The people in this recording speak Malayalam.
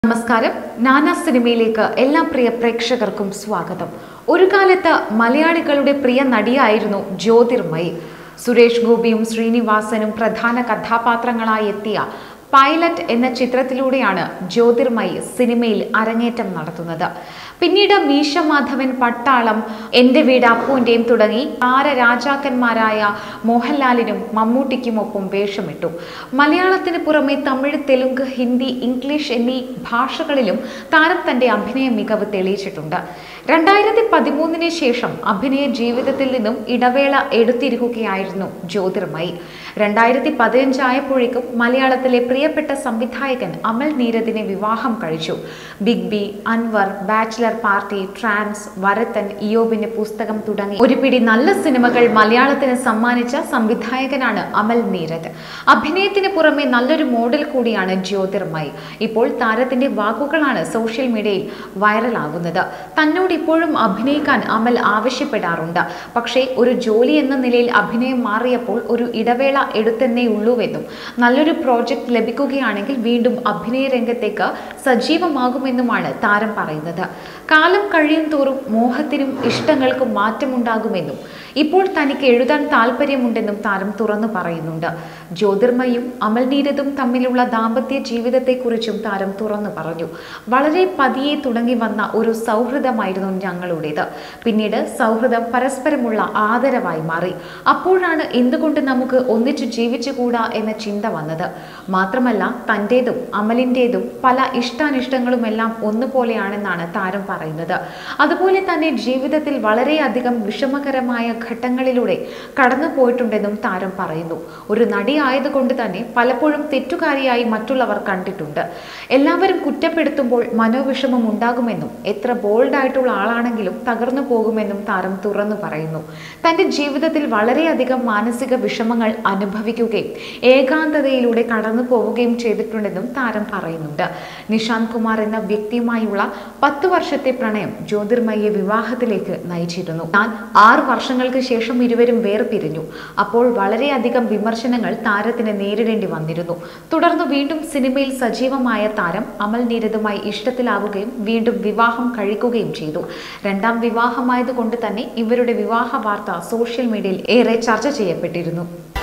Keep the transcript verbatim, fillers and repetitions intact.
നമസ്കാരം നാനാ സിനിമയിലേക്ക് എല്ലാ പ്രിയ പ്രേക്ഷകർക്കും സ്വാഗതം. ഒരു കാലത്ത് മലയാളികളുടെ പ്രിയ നടിയായിരുന്നു ജ്യോതിർമയി. സുരേഷ് ഗോപിയും ശ്രീനിവാസനും പ്രധാന കഥാപാത്രങ്ങളായി എത്തിയ പൈലറ്റ് എന്ന ചിത്രത്തിലൂടെയാണ് ജ്യോതിർമയി സിനിമയിൽ അരങ്ങേറ്റം നടത്തുന്നത്. പിന്നീട് മീശ മാധവൻ, പട്ടാളം, എൻ്റെ വീട് അപ്പുവിൻ്റെയും തുടങ്ങി താരരാജാക്കന്മാരായ മോഹൻലാലിനും മമ്മൂട്ടിക്കുമൊപ്പം വേഷമിട്ടു. മലയാളത്തിന് പുറമെ തമിഴ്, തെലുങ്ക്, ഹിന്ദി, ഇംഗ്ലീഷ് എന്നീ ഭാഷകളിലും താരം തൻ്റെ അഭിനയ മികവ് തെളിയിച്ചിട്ടുണ്ട്. രണ്ടായിരത്തി പതിമൂന്നിന് ശേഷം അഭിനയ ജീവിതത്തിൽ നിന്നും ഇടവേള എടുത്തിരിക്കുകയായിരുന്നു ജ്യോതിർമയി. രണ്ടായിരത്തി പതിനഞ്ചായപ്പോഴേക്കും മലയാളത്തിലെ പ്രിയപ്പെട്ട സംവിധായകൻ അമൽ നീരദിനെ വിവാഹം കഴിച്ചു. Big B, Anwar, bachelor party, trance, Varathan, ഇയോബിന്റെ പുസ്തകം തുടങ്ങി ഒരു പിടി നല്ല സിനിമകൾ മലയാളത്തിന് സമ്മാനിച്ച സംവിധായകനാണ് അമൽ നീരദ്. അഭിനയത്തിന് പുറമെ നല്ലൊരു മോഡൽ കൂടിയാണ് ജ്യോതിർമയി. ഇപ്പോൾ താരത്തിന്റെ വാക്കുകളാണ് സോഷ്യൽ മീഡിയയിൽ വൈറലാകുന്നത്. തന്നോട് ഇപ്പോഴും അഭിനയിക്കാൻ അമൽ ആവശ്യപ്പെടാറുണ്ട്. പക്ഷേ ഒരു ജോലി എന്ന നിലയിൽ അഭിനയം മാറിയപ്പോൾ ഒരു ഇടവേള എടുത്തെന്നേ ഉള്ളൂവെന്നും നല്ലൊരു പ്രോജക്റ്റ് ലഭിക്കുകയാണെങ്കിൽ വീണ്ടും അഭിനയ രംഗത്തേക്ക് സജീവമാകുമെന്നുമാണ് താരം പറയുന്നത്. കാലം കഴിയും തോറും മോഹത്തിനും ഇഷ്ടങ്ങൾക്കും മാറ്റമുണ്ടാകുമെന്നും ഇപ്പോൾ തനിക്ക് എഴുതാൻ താല്പര്യമുണ്ടെന്നും താരം തുറന്നു പറയുന്നുണ്ട്. ജ്യോതിർമയും അമൽ നീരദും തമ്മിലുള്ള ദാമ്പത്യ ജീവിതത്തെക്കുറിച്ചും താരം തുറന്നു പറഞ്ഞു. വളരെ പതിയെ തുടങ്ങി വന്ന ഒരു സൗഹൃദമായിരുന്നു ഞങ്ങളുടേത്. പിന്നീട് സൗഹൃദം പരസ്പരമുള്ള ആദരവായി മാറി. അപ്പോഴാണ് എന്തുകൊണ്ട് നമുക്ക് ഒന്നിച്ചു ജീവിച്ചുകൂടാ എന്ന ചിന്ത വന്നത്. മാത്രമല്ല തൻ്റേതും അമലിൻ്റേതും പല ഇഷ്ടാനിഷ്ടങ്ങളുമെല്ലാം ഒന്നുപോലെയാണെന്നാണ് താരം പറയുന്നത്. അതുപോലെ തന്നെ ജീവിതത്തിൽ വളരെയധികം വിഷമകരമായ ഘട്ടങ്ങളിലൂടെ കടന്നു പോയിട്ടുണ്ടെന്നും താരം പറയുന്നു. ഒരു നടി ആയതുകൊണ്ട് തന്നെ പലപ്പോഴും തെറ്റുകാരിയായി മറ്റുള്ളവർ കണ്ടിട്ടുണ്ട്. എല്ലാവരും കുറ്റപ്പെടുത്തുമ്പോൾ മനോവിഷമം ഉണ്ടാകുമെന്നും എത്ര ബോൾഡായിട്ടുള്ള ആളാണെങ്കിലും തകർന്നു പോകുമെന്നും താരം തുറന്നു പറയുന്നു. തൻ്റെ ജീവിതത്തിൽ വളരെയധികം മാനസിക വിഷമങ്ങൾ അനുഭവിക്കുകയും ഏകാന്തതയിലൂടെ കടന്നു പോവുകയും ചെയ്തിട്ടുണ്ടെന്നും താരം പറയുന്നുണ്ട്. നിഷാന്ത് കുമാർ എന്ന വ്യക്തിയുമായുള്ള പത്തു വർഷത്തെ പ്രണയം ജ്യോതിർമയിയെ വിവാഹത്തിലേക്ക് നയിച്ചിരുന്നു. താൻ ആറ് വർഷങ്ങൾക്ക് ശേഷം ഇരുവരും വേർപിരിഞ്ഞു. അപ്പോൾ വളരെയധികം വിമർശനങ്ങൾ താരത്തിന് നേരിടേണ്ടി വന്നിരുന്നു. തുടർന്ന് വീണ്ടും സിനിമയിൽ സജീവമായ താരം അമൽ നീരദുമായി ഇഷ്ടത്തിലാവുകയും വീണ്ടും വിവാഹം കഴിക്കുകയും ചെയ്തു. രണ്ടാം വിവാഹമായതുകൊണ്ട് തന്നെ ഇവരുടെ വിവാഹ വാർത്ത സോഷ്യൽ മീഡിയയിൽ ഏറെ ചർച്ച ചെയ്യപ്പെട്ടിരുന്നു.